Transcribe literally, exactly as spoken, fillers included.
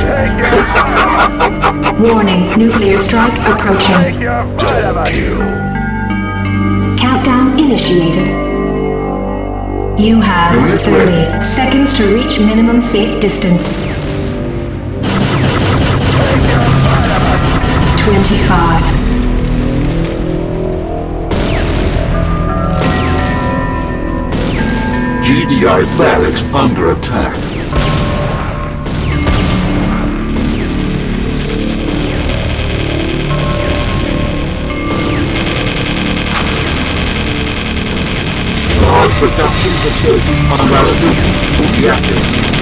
Warning, nuclear strike approaching. Double kill. Countdown initiated. You have thirty seconds to reach minimum safe distance. twenty-five. G D I barracks under attack. Large production facility under reactor.